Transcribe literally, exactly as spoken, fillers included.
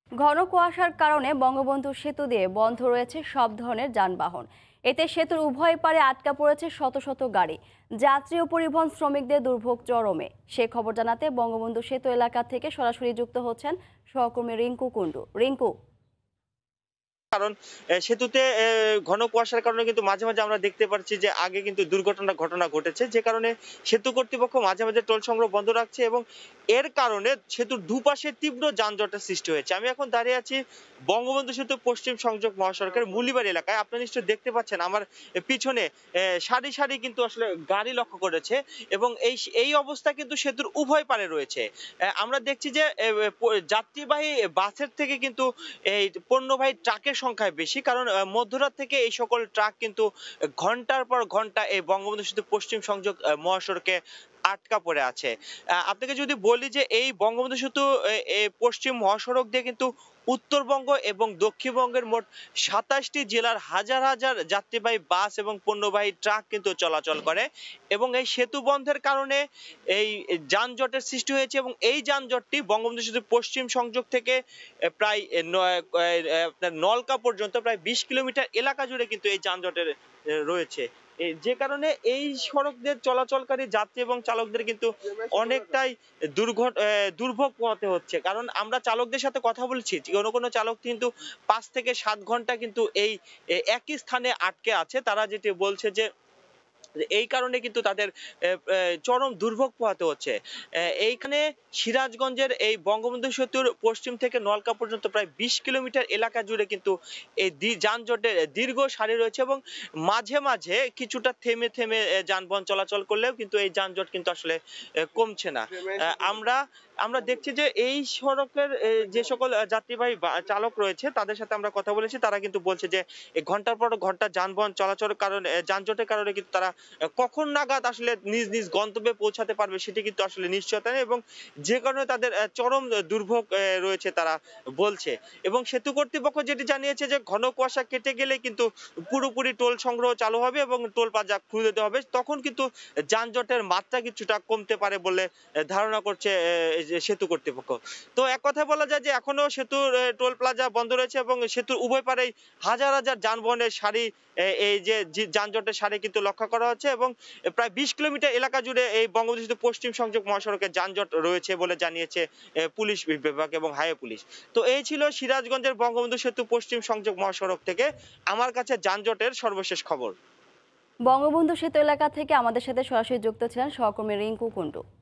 ঘন কুয়াশার কারণে বঙ্গবন্ধু সেতু দিয়ে বন্ধ রয়েছে সব ধরনের যানবাহন। এতে সেতুর উভয় পারে আটকা পড়েছে শত শত গাড়ি। যাত্রী ও পরিবহন শ্রমিকদের দুর্ভোগ চরমে। সে খবর জানাতে বঙ্গবন্ধু সেতু এলাকা থেকে সরাসরি যুক্ত হচ্ছেন সহকর্মী রিঙ্কু কুণ্ডু। রিঙ্কু, কারণ সেতুতে ঘন কুয়াশার কারণে কিন্তু মাঝে মাঝে আমরা দেখতে পাচ্ছি যে আগে কিন্তু দুর্ঘটনা ঘটনা ঘটেছে, যে কারণে সেতু কর্তৃপক্ষ মাঝে মাঝে টোল সংগ্রহ বন্ধ রাখছে এবং এর কারণে সেতুর দুপাশে তীব্র যানজটের সৃষ্টি হয়েছে। আমি এখন দাঁড়িয়ে আছি বঙ্গবন্ধু সেতু পশ্চিম সংযোগ মহাসড়কের মুলিবাড়ি এলাকায়। আপনারা নিশ্চয়ই দেখতে পাচ্ছেন আমার পিছনে সারি সারি কিন্তু আসলে গাড়ি লক্ষ্য করেছে এবং এই এই অবস্থা কিন্তু সেতুর উভয় পারে রয়েছে। আমরা দেখছি যে যাত্রীবাহী বাসের থেকে কিন্তু এই পণ্যবাহী ট্রাকের সংখ্যায় বেশি, কারণ মধ্যরাত থেকে এই সকল ট্রাক কিন্তু ঘন্টার পর ঘন্টা এই বঙ্গবন্ধু সেতু পশ্চিম সংযোগ মহাসড়কে আটকা পড়ে আছে। আপনাকে যদি বলি যে এই বঙ্গবন্ধু সেতু পশ্চিম মহাসড়ক দিয়ে কিন্তু উত্তরবঙ্গ এবং দক্ষিণবঙ্গের মোট সাতাশটি জেলার হাজার হাজার যাত্রীবাহী বাস এবং পণ্যবাহী ট্রাক কিন্তু চলাচল করে এবং এই সেতু বন্ধের কারণে এই যানজটের সৃষ্টি হয়েছে এবং এই যানজটটি বঙ্গবন্ধু সেতু পশ্চিম সংযোগ থেকে প্রায় আপনার নলকা পর্যন্ত প্রায় বিশ কিলোমিটার এলাকা জুড়ে কিন্তু এই যানজটের রয়েছে, যে কারণে এই সড়ক দিয়ে চলাচলকারী যাত্রী এবং চালকদের কিন্তু অনেকটাই দুর্ঘট দুর্ভোগ পোহাতে হচ্ছে। কারণ আমরা চালকদের সাথে কথা বলছি, কোনো কোনো চালক কিন্তু পাঁচ থেকে সাত ঘন্টা কিন্তু এই একই স্থানে আটকে আছে। তারা যেটি বলছে যে এই কারণে কিন্তু তাদের চরম দুর্ভোগ পোহাতে হচ্ছে। এইখানে সিরাজগঞ্জের এই বঙ্গবন্ধু সেতুর পশ্চিম থেকে নলকা পর্যন্ত প্রায় বিশ কিলোমিটার এলাকা জুড়ে কিন্তু এই যানজটের দীর্ঘ সারি রয়েছে এবং মাঝে মাঝে কিছুটা থেমে থেমে যানবাহন চলাচল করলেও কিন্তু এই যানজট কিন্তু আসলে কমছে না। আমরা আমরা দেখছি যে এই সড়কের যে সকল যাত্রীবাহী চালক রয়েছে তাদের সাথে আমরা কথা বলেছি, তারা কিন্তু বলছে যে ঘন্টার পর ঘন্টা যানবাহন চলাচলের কারণে যানজটের কারণে কিন্তু তারা কখন নাগাদ আসলে নিজ নিজ গন্তব্যে পৌঁছাতে পারবে সেটি কিন্তু আসলে নিশ্চয়তা নেই এবং যে কারণে তাদের চরম দুর্ভোগ রয়েছে তারা বলছে। এবং সেতু কর্তৃপক্ষ যেটি জানিয়েছে যে ঘন কুয়াশা কেটে গেলে কিন্তু পুরোপুরি টোল সংগ্রহ চালু হবে এবং টোল প্লাজা খুলে দেওয়া হবে, তখন কিন্তু যানজটের মাত্রা কিছুটা কমতে পারে বলে ধারণা করছে সেতু কর্তৃপক্ষ। তো এক কথায় বলা যায় যে এখনো সেতুর টোল প্লাজা বন্ধ রয়েছে এবং সেতুর উভয় পারেই হাজার হাজার যানবাহনের সারি, এই যে যানজটের সারি কিন্তু লক্ষ্য করা হচ্ছে এবং প্রায় বিশ কিলোমিটার এলাকা জুড়ে এই বঙ্গবন্ধু সেতু পশ্চিম সংযোগ মহাসড়কে যানজট রয়েছে বলে জানিয়েছে পুলিশ বিভাগ এবং হাইওয়ে পুলিশ। তো এই ছিল সিরাজগঞ্জের বঙ্গবন্ধু সেতু পশ্চিম সংযোগ মহাসড়ক থেকে আমার কাছে যানজটের সর্বশেষ খবর। বঙ্গবন্ধু সেতু এলাকা থেকে আমাদের সাথে সরাসরি যুক্ত ছিলেন সহকর্মী রিঙ্কু কুণ্ডু।